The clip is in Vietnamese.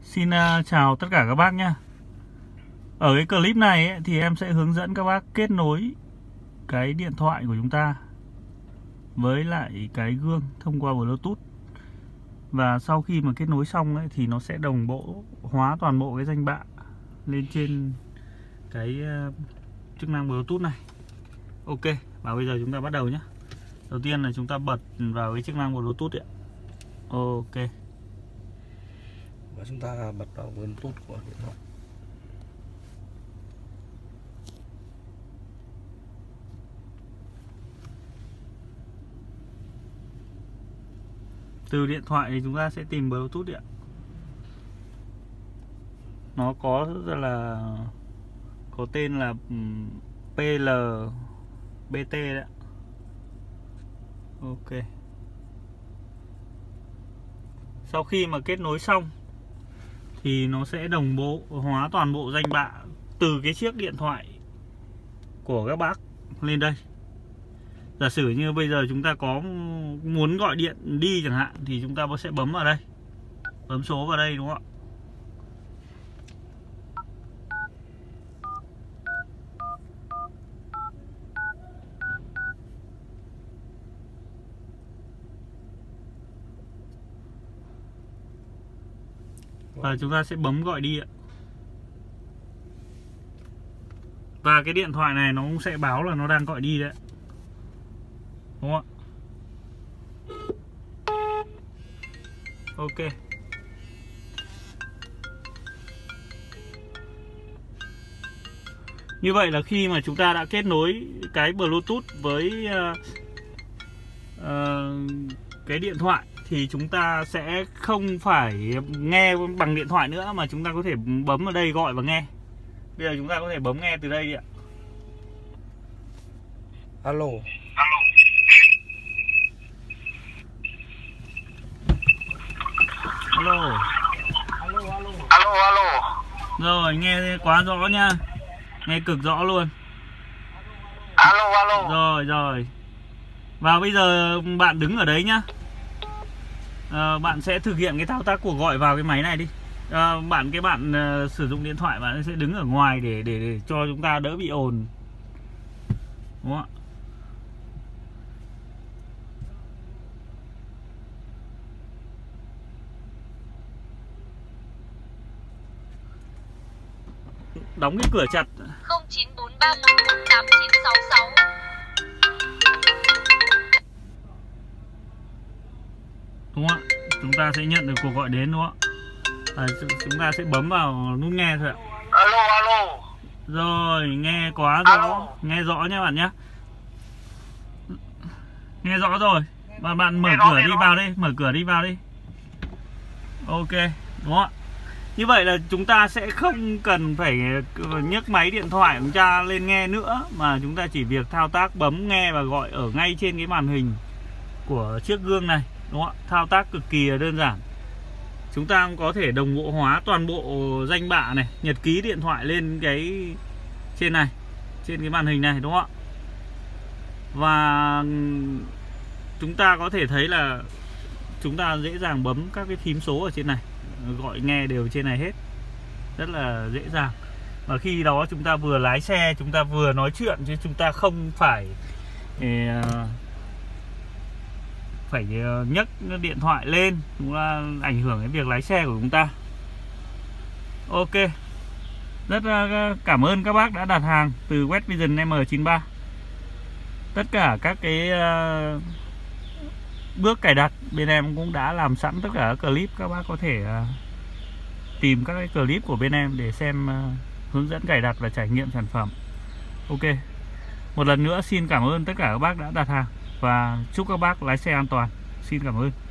Xin chào tất cả các bác nhé. Ở cái clip này ấy, thì em sẽ hướng dẫn các bác kết nối cái điện thoại của chúng ta với lại cái gương thông qua Bluetooth. Và sau khi mà kết nối xong ấy, thì nó sẽ đồng bộ hóa toàn bộ cái danh bạ lên trên cái chức năng Bluetooth này. Ok, và bây giờ chúng ta bắt đầu nhé. Đầu tiên là chúng ta bật vào cái chức năng Bluetooth ạ. Ok. Và chúng ta bật vào Bluetooth của điện thoại. Từ điện thoại thì chúng ta sẽ tìm Bluetooth ạ. Nó có tên là PLBT đấy. Ok. Sau khi mà kết nối xong thì nó sẽ đồng bộ hóa toàn bộ danh bạ từ cái chiếc điện thoại của các bác lên đây. Giả sử như bây giờ chúng ta có muốn gọi điện đi chẳng hạn thì chúng ta sẽ bấm vào đây, bấm số vào đây, đúng không ạ? Và chúng ta sẽ bấm gọi đi ạ. Và cái điện thoại này nó cũng sẽ báo là nó đang gọi đi đấy, đúng không ạ? Ok. Như vậy là khi mà chúng ta đã kết nối cái Bluetooth với cái điện thoại thì chúng ta sẽ không phải nghe bằng điện thoại nữa, mà chúng ta có thể bấm vào đây gọi và nghe. Bây giờ chúng ta có thể bấm nghe từ đây đi ạ. Alo. Alo. Alo. Rồi, nghe quá rõ nha. Nghe cực rõ luôn. Alo. Rồi. Và bây giờ bạn đứng ở đấy nhá. Bạn sẽ thực hiện cái thao tác của gọi vào cái máy này đi. Bạn sử dụng điện thoại bạn sẽ đứng ở ngoài để cho chúng ta đỡ bị ồn, đúng không ạ? Đóng cái cửa chặt. 0943418966. Đúng không ạ? Chúng ta sẽ nhận được cuộc gọi đến, đúng không ạ? Chúng ta sẽ bấm vào nút nghe thôi ạ. Alo. Rồi, nghe quá rõ. Alo. Nghe rõ nha bạn nhé. Nghe rõ rồi. Và bạn mở cửa đi vào đi. Ok, đúng không ạ? Như vậy là chúng ta sẽ không cần phải nhấc máy điện thoại của chúng ta lên nghe nữa, mà chúng ta chỉ việc thao tác bấm nghe và gọi ở ngay trên cái màn hình của chiếc gương này, đúng không ạ? Thao tác cực kỳ đơn giản. Chúng ta cũng có thể đồng bộ hóa toàn bộ danh bạ này, nhật ký điện thoại lên cái trên này, trên cái màn hình này, đúng không ạ? Và chúng ta có thể thấy là chúng ta dễ dàng bấm các cái phím số ở trên này, gọi nghe đều trên này hết, rất là dễ dàng. Và khi đó chúng ta vừa lái xe, chúng ta vừa nói chuyện, chứ chúng ta không phải nhấc điện thoại lên, cũng là ảnh hưởng đến việc lái xe của chúng ta. Ok, rất cảm ơn các bác đã đặt hàng từ West Vision M93. Tất cả các cái bước cài đặt bên em cũng đã làm sẵn tất cả các clip. Các bác có thể tìm các cái clip của bên em để xem hướng dẫn cài đặt và trải nghiệm sản phẩm. Ok, một lần nữa xin cảm ơn tất cả các bác đã đặt hàng và chúc các bác lái xe an toàn. Xin cảm ơn.